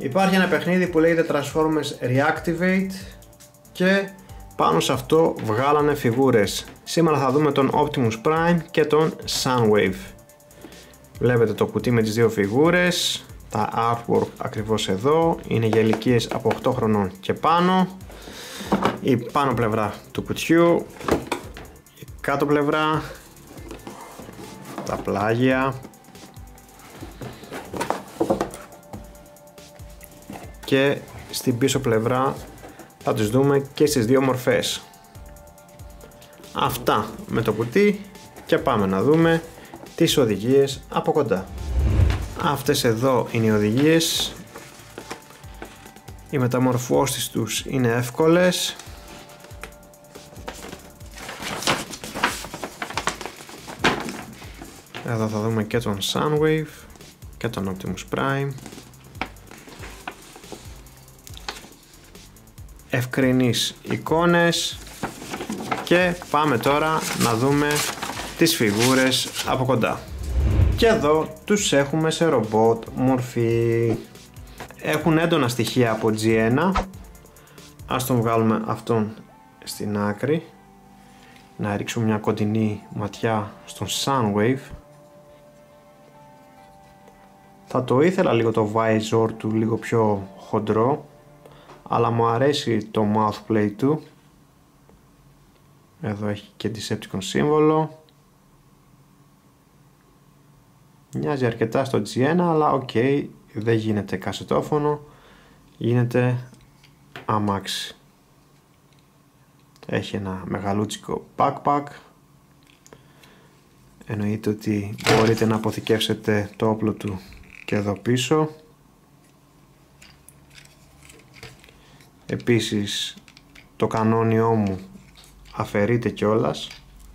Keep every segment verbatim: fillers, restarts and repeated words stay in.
Υπάρχει ένα παιχνίδι που λέγεται Transformers Reactivate και πάνω σε αυτό βγάλανε φιγούρες. Σήμερα θα δούμε τον Optimus Prime και τον Soundwave. Βλέπετε το κουτί με τις δύο φιγούρες, τα artwork ακριβώς εδώ, είναι για ηλικίες από οκτώ χρονών και πάνω. Η πάνω πλευρά του κουτιού, η κάτω πλευρά, τα πλάγια και στην πίσω πλευρά θα τους δούμε και στις δύο μορφές. Αυτά με το κουτί και πάμε να δούμε τις οδηγίες από κοντά. Αυτές εδώ είναι οι οδηγίες. Οι μεταμορφώσεις τους είναι εύκολες. Εδώ θα δούμε και τον Soundwave και τον Optimus Prime. Ευκρινείς εικόνες και πάμε τώρα να δούμε τις φιγούρες από κοντά. Και εδώ τους έχουμε σε ρομπότ μορφή. Έχουν έντονα στοιχεία από τζι ένα. Ας τον βγάλουμε αυτόν στην άκρη. Να ρίξουμε μια κοντινή ματιά στον Soundwave. Θα το ήθελα λίγο το visor του λίγο πιο χοντρό, αλλά μου αρέσει το mouthplay του. Εδώ έχει και Decepticon σύμβολο. Μοιάζει αρκετά στο τζι ένα, αλλά οκ, okay, δεν γίνεται κασετόφωνο, γίνεται αμάξι. Έχει ένα μεγαλούτσικο backpack. Εννοείται ότι μπορείτε να αποθηκεύσετε το όπλο του και εδώ πίσω. Επίσης το κανόνιό μου αφαιρείται κιόλας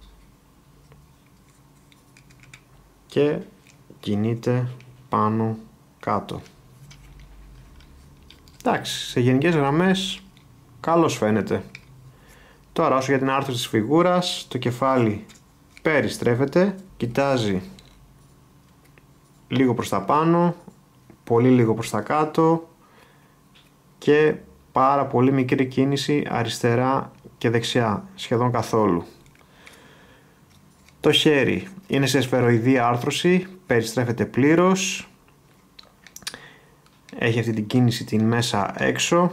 και κινείται πάνω κάτω. Εντάξει, σε γενικές γραμμές καλώς φαίνεται. Τώρα όσο για την άρθρωση της φιγούρας, το κεφάλι περιστρέφεται, κοιτάζει λίγο προς τα πάνω, πολύ λίγο προς τα κάτω και πάρα πολύ μικρή κίνηση αριστερά και δεξιά, σχεδόν καθόλου. Το χέρι είναι σε σφαιροειδή άρθρωση, περιστρέφεται πλήρως, έχει αυτή την κίνηση την μέσα έξω,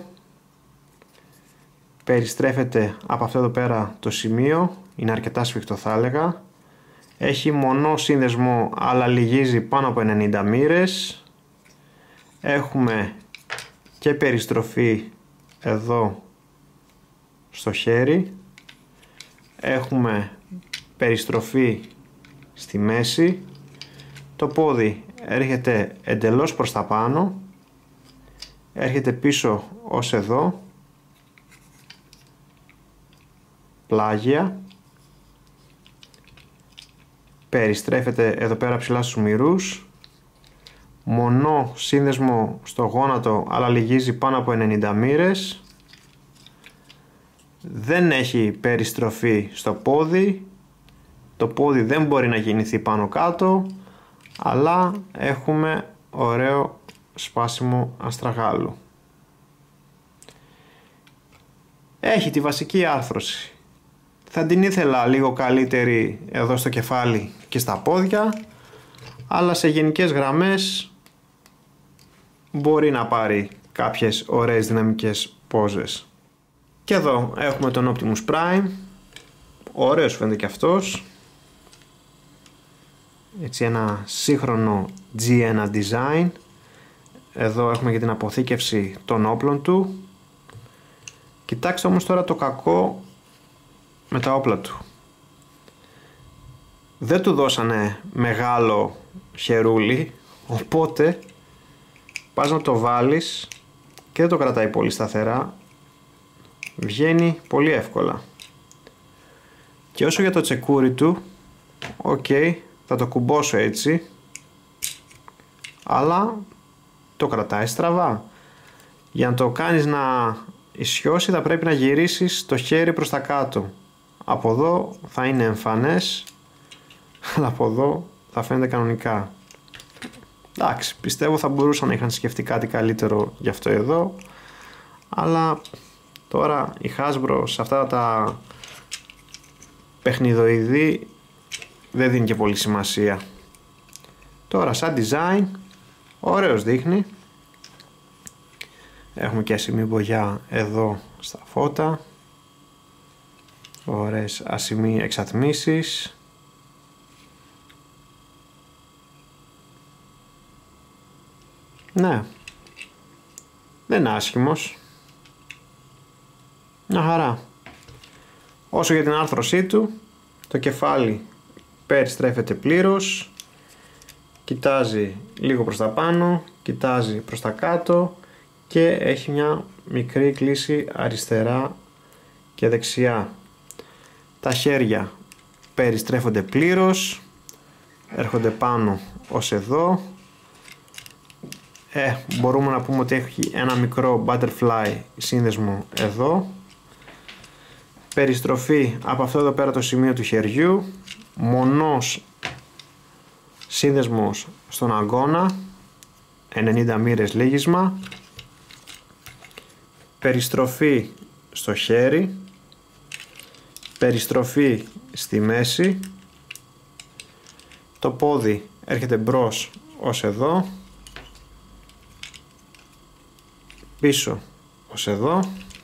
περιστρέφεται από αυτό εδώ πέρα το σημείο, είναι αρκετά σφιχτό θα έλεγα, έχει μονό σύνδεσμο αλλά λυγίζει πάνω από ενενήντα μοίρες, έχουμε και περιστροφή εδώ στο χέρι, έχουμε περιστροφή στη μέση, το πόδι έρχεται εντελώς προς τα πάνω, έρχεται πίσω ως εδώ, πλάγια, περιστρέφεται εδώ πέρα ψηλά στους μυρούς, μονό σύνδεσμο στο γόνατο αλλά λυγίζει πάνω από ενενήντα μοίρες, δεν έχει περιστροφή στο πόδι, το πόδι δεν μπορεί να κινηθεί πάνω κάτω, αλλά έχουμε ωραίο σπάσιμο αστραγάλου. Έχει τη βασική άρθρωση. Θα την ήθελα λίγο καλύτερη εδώ στο κεφάλι και στα πόδια, αλλά σε γενικές γραμμές μπορεί να πάρει κάποιες ωραίες δυναμικές πόζες. Και εδώ έχουμε τον Optimus Prime, ωραίος φαίνεται και αυτός, έτσι ένα σύγχρονο τζι ένα design. Εδώ έχουμε και την αποθήκευση των όπλων του. Κοιτάξτε όμως τώρα το κακό με τα όπλα του. Δεν του δώσανε μεγάλο χερούλι, οπότε πας να το βάλεις και δεν το κρατάει πολύ σταθερά, βγαίνει πολύ εύκολα. Και όσο για το τσεκούρι του, οκ, okay, θα το κουμπώσω έτσι, αλλά το κρατάει στραβά. Για να το κάνεις να ισιώσει θα πρέπει να γυρίσεις το χέρι προς τα κάτω. Από εδώ θα είναι εμφανές, αλλά από εδώ θα φαίνεται κανονικά. Εντάξει, πιστεύω θα μπορούσαν να είχαν σκεφτεί κάτι καλύτερο γι' αυτό εδώ, αλλά τώρα η Hasbro σε αυτά τα παιχνιδοειδή δεν δίνει και πολύ σημασία. Τώρα σαν design ωραίος δείχνει. Έχουμε και ασημή μπογιά εδώ στα φώτα, ωραίες ασημή εξατμίσεις. Ναι, δεν είναι άσχημος, μια χαρά. Όσο για την άρθρωσή του, το κεφάλι περιστρέφεται πλήρως, κοιτάζει λίγο προς τα πάνω, κοιτάζει προς τα κάτω και έχει μια μικρή κλίση αριστερά και δεξιά. Τα χέρια περιστρέφονται πλήρως, έρχονται πάνω ως εδώ. Ε, μπορούμε να πούμε ότι έχει ένα μικρό butterfly σύνδεσμο εδώ. Περιστροφή από αυτό εδώ πέρα το σημείο του χεριού, μονός σύνδεσμος στον αγκώνα, ενενήντα μοίρες λύγισμα, περιστροφή στο χέρι, περιστροφή στη μέση, το πόδι έρχεται μπρος ως εδώ, πίσω ως εδώ,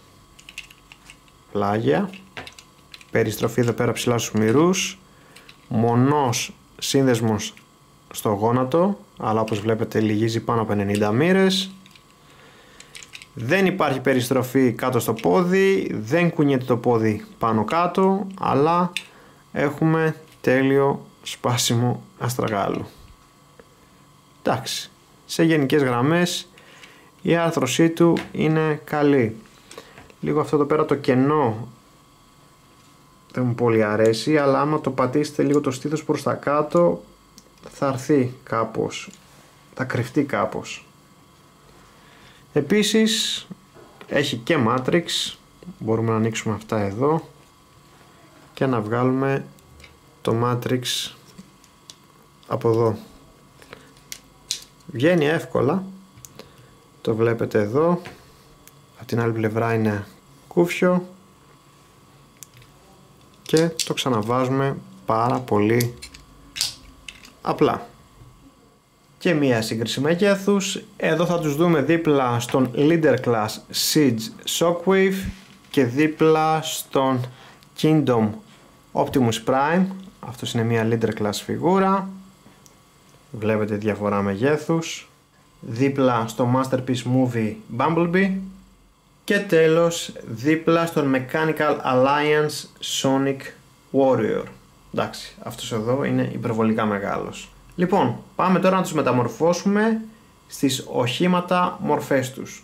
πλάγια, περιστροφή εδώ πέρα ψηλά στους μυρούς, μονός σύνδεσμος στο γόνατο, αλλά όπως βλέπετε λυγίζει πάνω από ενενήντα μοίρες. Δεν υπάρχει περιστροφή κάτω στο πόδι, δεν κουνιέται το πόδι πάνω κάτω, αλλά έχουμε τέλειο σπάσιμο αστραγάλου. Εντάξει, σε γενικές γραμμές η άρθρωσή του είναι καλή. Λίγο αυτό εδώ πέρα το κενό δεν μου πολύ αρέσει, αλλά άμα το πατήσετε λίγο το στήθος προς τα κάτω θα έρθει κάπως, θα κρυφτεί κάπως. Επίσης έχει και Matrix, μπορούμε να ανοίξουμε αυτά εδώ και να βγάλουμε το Matrix από εδώ. Βγαίνει εύκολα, το βλέπετε εδώ, από την άλλη πλευρά είναι κούφιο και το ξαναβάζουμε πάρα πολύ απλά. Και μία σύγκριση μεγέθους, εδώ θα τους δούμε δίπλα στον Leader Class Siege Shockwave και δίπλα στον Kingdom Optimus Prime. Αυτός είναι μία Leader Class φιγούρα, βλέπετε διαφορά μεγέθους. Δίπλα στο Masterpiece Movie Bumblebee και τέλος δίπλα στον Mechanical Alliance Sonic Warrior. Εντάξει, αυτός εδώ είναι υπερβολικά μεγάλος. Λοιπόν, πάμε τώρα να τους μεταμορφώσουμε στις οχήματα μορφές τους.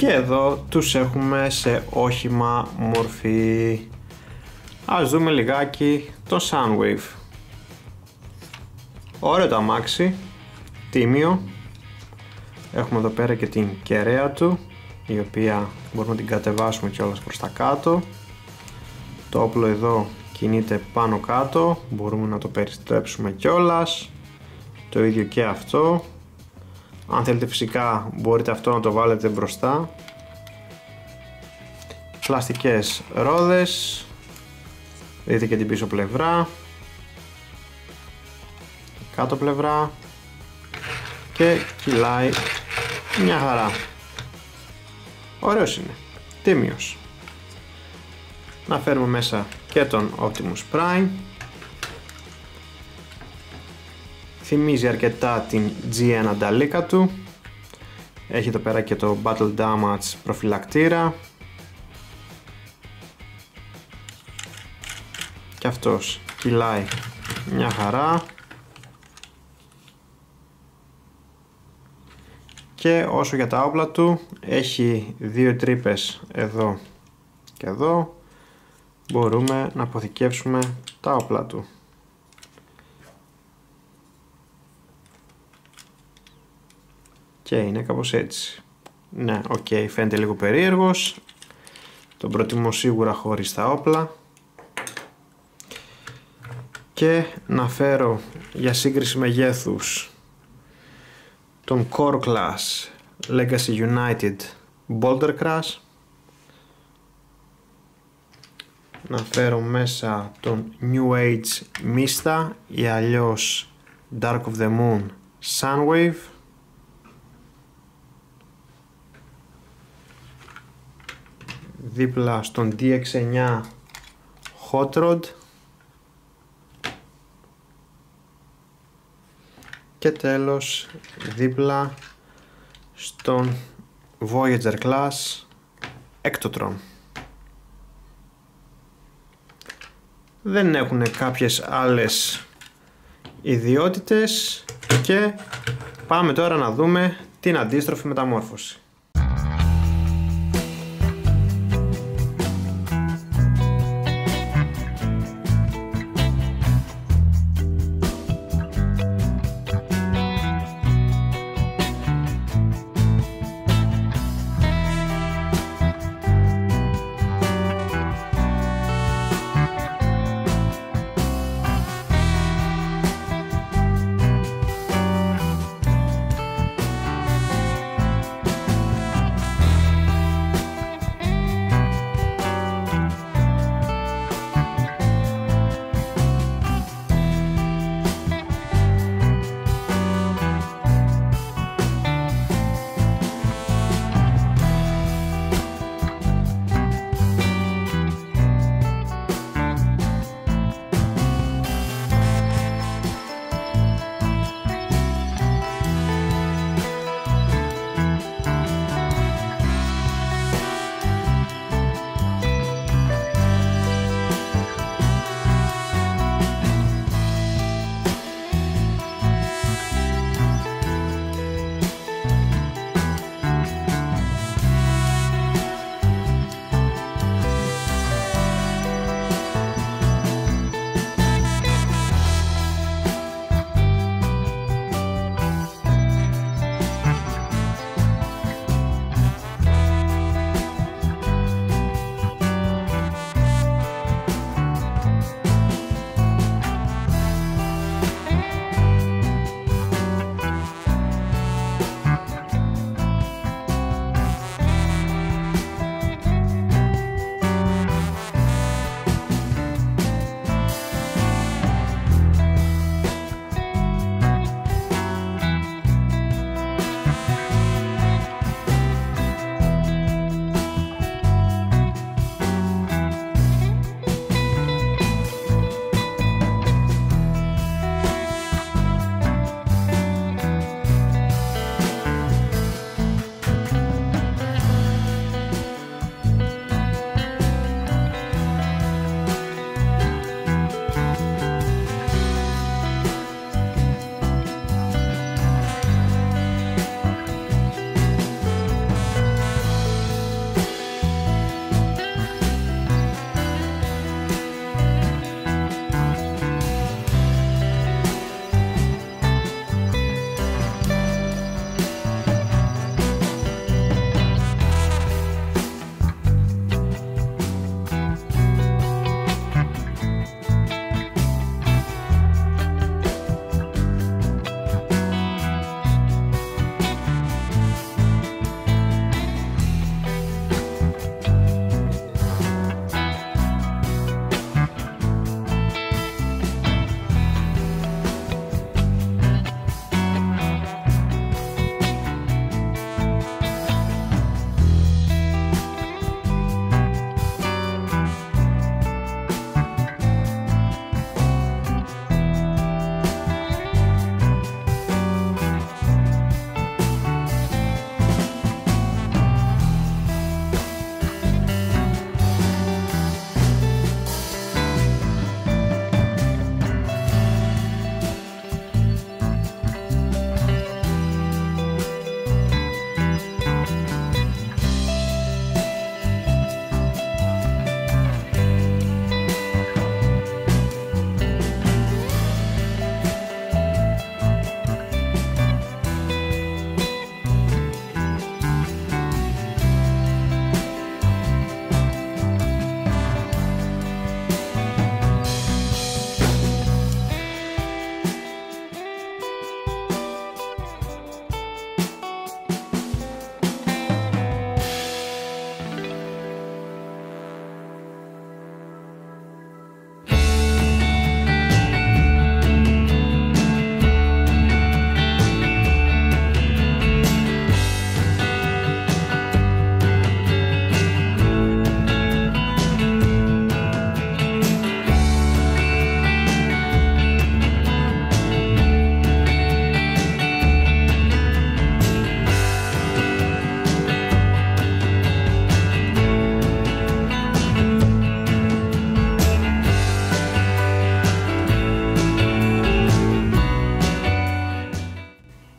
και εδώ τους έχουμε σε όχημα μορφή. Ας δούμε λιγάκι το Sunwave. Ωραίο το αμάξι, τίμιο. Έχουμε εδώ πέρα και την κεραία του, η οποία μπορούμε να την κατεβάσουμε κιόλας προς τα κάτω. Το όπλο εδώ κινείται πάνω κάτω, μπορούμε να το περιστρέψουμε κιόλας. Το ίδιο και αυτό. Αν θέλετε φυσικά μπορείτε αυτό να το βάλετε μπροστά. Πλαστικές ρόδες. Δείτε και την πίσω πλευρά. Κάτω πλευρά. Και κυλάει μια χαρά. Ωραίος είναι. Τίμιος. Να φέρουμε μέσα και τον Optimus Prime. Θυμίζει αρκετά την τζι ουάν ανταλίκα του. Έχει εδώ πέρα και το Battle Damage προφυλακτήρα. Και αυτός κυλάει μια χαρά. Και όσο για τα όπλα του, έχει δύο τρύπες εδώ και εδώ. Μπορούμε να αποθηκεύσουμε τα όπλα του. Και είναι κάπως έτσι. Ναι, οκ, okay, φαίνεται λίγο περίεργος. Τον προτιμώ σίγουρα χωρίς τα όπλα. Και να φέρω για σύγκριση μεγέθους τον Core Class Legacy United Boulder Crash. Να φέρω μέσα τον New Age Mista ή αλλιώς Dark of the Moon Sunwave. Δίπλα στον ντι εξ εννιά Hot Rod. Και τέλος δίπλα στον Voyager Class Ectotron. Δεν έχουν κάποιες άλλες ιδιότητες και πάμε τώρα να δούμε την αντίστροφη μεταμόρφωση.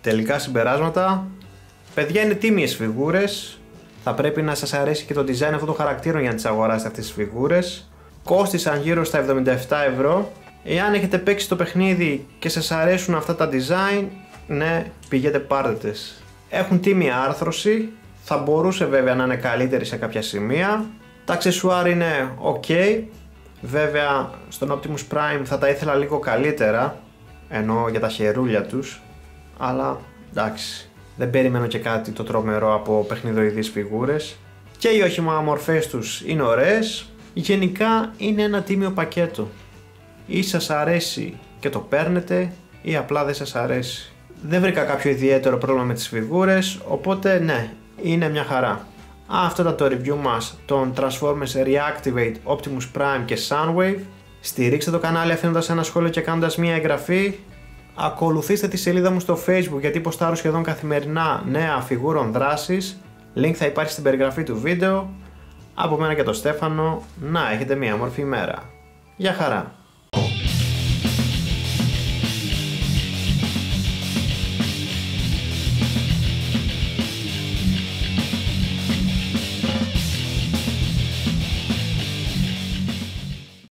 Τελικά συμπεράσματα. Παιδιά, είναι τίμιες φιγούρες. Θα πρέπει να σας αρέσει και το design αυτών των χαρακτήρων για να τις αγοράσετε αυτές τις φιγούρες. Κόστησαν γύρω στα εβδομήντα επτά ευρώ. Εάν έχετε παίξει το παιχνίδι και σας αρέσουν αυτά τα design, ναι, πηγαίνετε πάρτε τις. Έχουν τίμια άρθρωση. Θα μπορούσε βέβαια να είναι καλύτερη σε κάποια σημεία. Τα αξεσουάρ είναι ok. Βέβαια στον Optimus Prime θα τα ήθελα λίγο καλύτερα, ενώ για τα χερούλια τους. Αλλά εντάξει, δεν περιμένω και κάτι το τρομερό από παιχνιδοειδείς φιγούρες. Και οι όχημα μορφές τους είναι ωραίες. Γενικά είναι ένα τίμιο πακέτο. Ή σας αρέσει και το παίρνετε, ή απλά δεν σας αρέσει. Δεν βρήκα κάποιο ιδιαίτερο πρόβλημα με τις φιγούρες, οπότε ναι, είναι μια χαρά. Αυτό ήταν το review μας των Transformers Reactivate, Optimus Prime και Soundwave. Στηρίξτε το κανάλι αφήνοντας ένα σχόλιο και κάνοντας μια εγγραφή. Ακολουθήστε τη σελίδα μου στο Facebook γιατί ποστάρω σχεδόν καθημερινά νέα φιγούρων δράσης. Link θα υπάρχει στην περιγραφή του βίντεο. Από μένα και τον Στέφανο, να έχετε μια όμορφη ημέρα. Γεια χαρά!